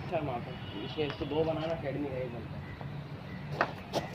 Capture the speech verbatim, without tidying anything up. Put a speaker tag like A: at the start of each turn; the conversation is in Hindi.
A: अच्छा वहाँ पर इसको दो बनाना अकेडमी का एक बनता है।